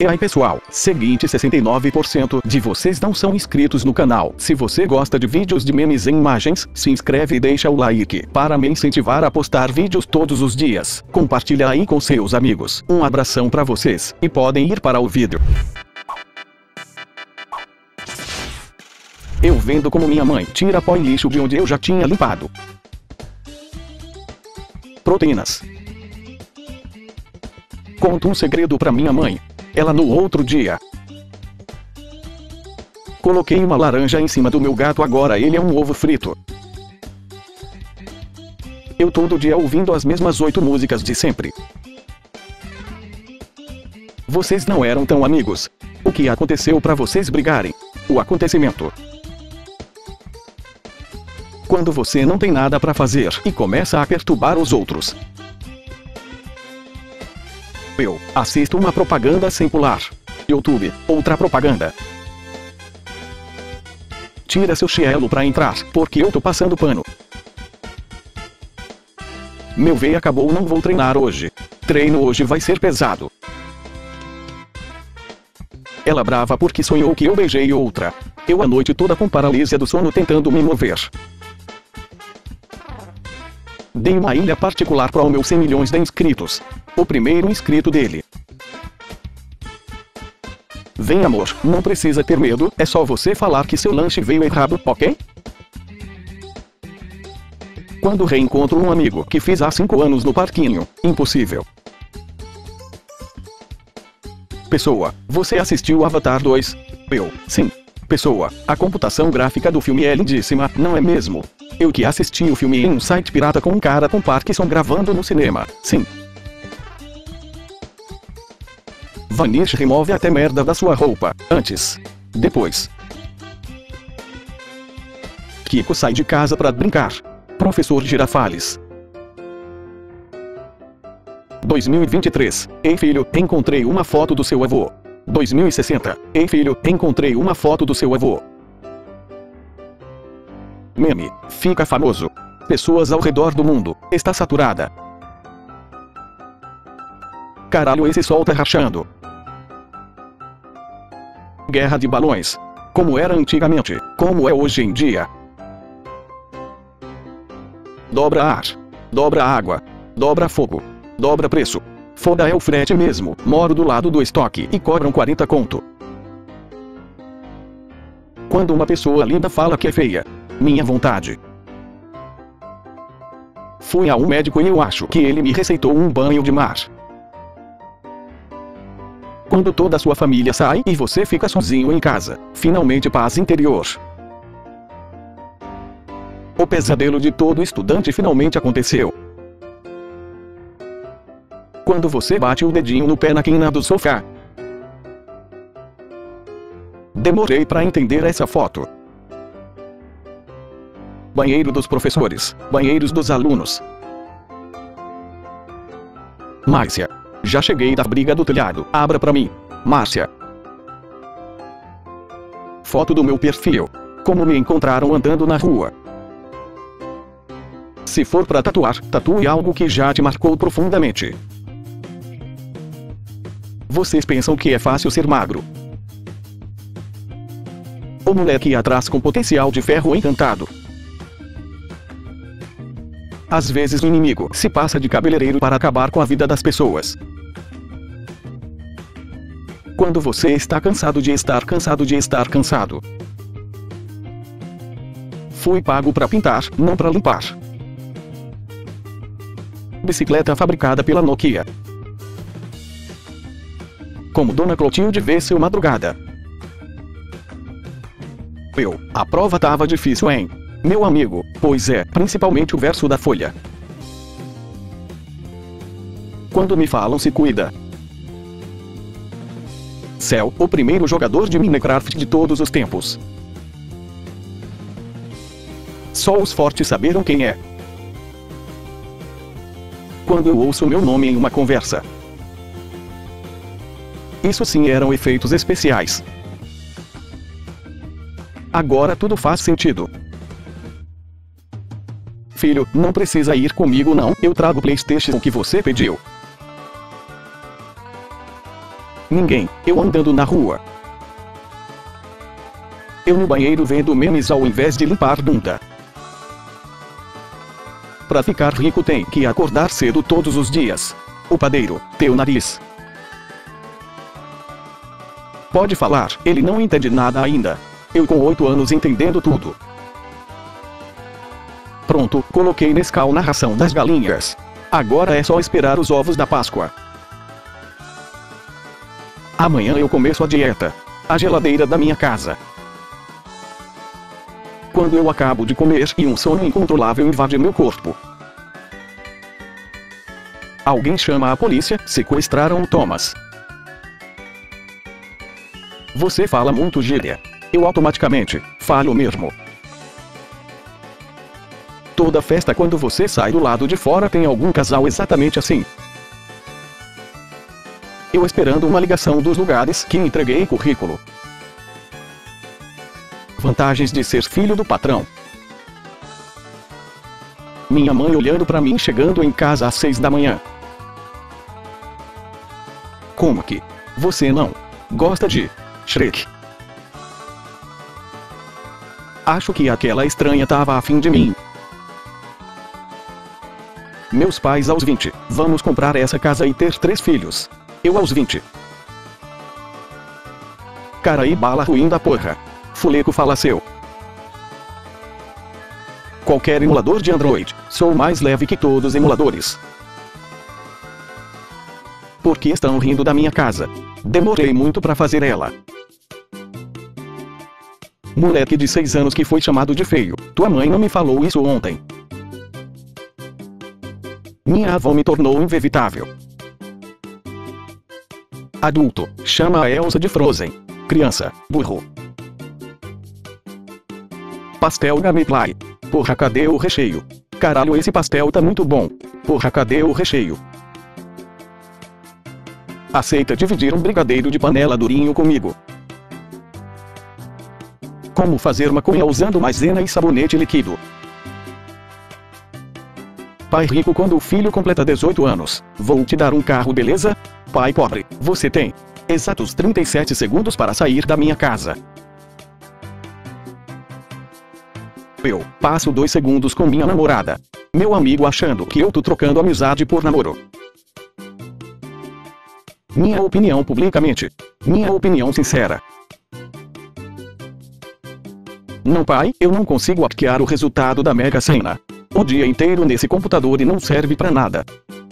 E aí pessoal, seguinte, 69% de vocês não são inscritos no canal. Se você gosta de vídeos de memes em imagens, se inscreve e deixa o like, para me incentivar a postar vídeos todos os dias. Compartilha aí com seus amigos. Um abração pra vocês, e podem ir para o vídeo. Eu vendo como minha mãe tira pó e lixo de onde eu já tinha limpado. Proteínas. Conto um segredo pra minha mãe. Ela no outro dia. Coloquei uma laranja em cima do meu gato, agora ele é um ovo frito. Eu todo dia ouvindo as mesmas 8 músicas de sempre. Vocês não eram tão amigos. O que aconteceu pra vocês brigarem? O acontecimento. Quando você não tem nada pra fazer e começa a perturbar os outros. Eu assisto uma propaganda sem pular. YouTube, outra propaganda. Tira seu chielo pra entrar, porque eu tô passando pano. Meu véi acabou, não vou treinar hoje. Treino hoje vai ser pesado. Ela brava porque sonhou que eu beijei outra. Eu a noite toda com paralisia do sono tentando me mover. Dei uma ilha particular para o meu 100 milhões de inscritos. O primeiro inscrito dele. Vem amor, não precisa ter medo, é só você falar que seu lanche veio errado, ok? Quando reencontro um amigo que fiz há 5 anos no parquinho, impossível. Pessoa, você assistiu Avatar 2? Eu, sim. Pessoa, a computação gráfica do filme é lindíssima, não é mesmo? Eu que assisti o filme em um site pirata com um cara com Parkinson gravando no cinema, sim. Vanish remove até merda da sua roupa, antes. Depois. Kiko sai de casa pra brincar. Professor Girafales. 2023. Ei filho, encontrei uma foto do seu avô. 2060. Ei filho, encontrei uma foto do seu avô. Meme. Fica famoso. Pessoas ao redor do mundo. Está saturada. Caralho, esse sol tá rachando. Guerra de balões. Como era antigamente, como é hoje em dia. Dobra ar. Dobra água. Dobra fogo. Dobra preço. Foda é o frete mesmo. Moro do lado do estoque e cobram 40 conto. Quando uma pessoa linda fala que é feia. Minha vontade. Fui a um médico e eu acho que ele me receitou um banho de mar. Quando toda a sua família sai e você fica sozinho em casa, finalmente paz interior. O pesadelo de todo estudante finalmente aconteceu. Quando você bate o dedinho no pé na quina do sofá. Demorei pra entender essa foto. Banheiro dos professores, banheiros dos alunos. Márcia. Já cheguei da briga do telhado, abra pra mim. Márcia. Foto do meu perfil. Como me encontraram andando na rua. Se for pra tatuar, tatue algo que já te marcou profundamente. Vocês pensam que é fácil ser magro? O moleque atrás com potencial de ferro encantado. Às vezes o inimigo se passa de cabeleireiro para acabar com a vida das pessoas. Quando você está cansado de estar cansado de estar cansado. Fui pago para pintar, não para limpar. Bicicleta fabricada pela Nokia. Como Dona Clotilde vê seu madrugada. A prova tava difícil, hein? Meu amigo, pois é, principalmente o verso da folha. Quando me falam se cuida. Cell, o primeiro jogador de Minecraft de todos os tempos. Só os fortes saberam quem é. Quando eu ouço meu nome em uma conversa. Isso sim eram efeitos especiais. Agora tudo faz sentido. Filho, não precisa ir comigo não, eu trago o PlayStation que você pediu. Ninguém. Eu andando na rua. Eu no banheiro vendo memes ao invés de limpar bunda. Pra ficar rico tem que acordar cedo todos os dias. O padeiro, teu nariz. Pode falar, ele não entende nada ainda. Eu com 8 anos entendendo tudo. Pronto, coloquei Nescau na ração das galinhas. Agora é só esperar os ovos da Páscoa. Amanhã eu começo a dieta. A geladeira da minha casa. Quando eu acabo de comer e um sono incontrolável invade meu corpo. Alguém chama a polícia, sequestraram o Thomas. Você fala muito gíria. Eu automaticamente falo mesmo. Toda festa quando você sai do lado de fora tem algum casal exatamente assim. Eu esperando uma ligação dos lugares que entreguei currículo. Vantagens de ser filho do patrão. Minha mãe olhando pra mim chegando em casa às 6 da manhã. Como que você não gosta de Shrek? Acho que aquela estranha tava afim de mim. Meus pais aos 20, vamos comprar essa casa e ter 3 filhos. Eu aos 20. Cara e bala ruim da porra. Fuleco falaceu. Qualquer emulador de Android, sou mais leve que todos os emuladores. Por que estão rindo da minha casa? Demorei muito pra fazer ela. Moleque de 6 anos que foi chamado de feio. Tua mãe não me falou isso ontem. Minha avó me tornou inevitável. Adulto, chama a Elsa de Frozen. Criança, burro. Pastel Gameplay. Porra, cadê o recheio? Caralho, esse pastel tá muito bom. Porra, cadê o recheio? Aceita dividir um brigadeiro de panela durinho comigo? Como fazer maconha usando maisena e sabonete líquido? Pai rico quando o filho completa 18 anos. Vou te dar um carro, beleza? Pai pobre, você tem exatos 37 segundos para sair da minha casa. Eu passo 2 segundos com minha namorada. Meu amigo achando que eu tô trocando amizade por namoro. Minha opinião publicamente. Minha opinião sincera. Não, pai, eu não consigo hackear o resultado da Mega Sena. O dia inteiro nesse computador e não serve pra nada.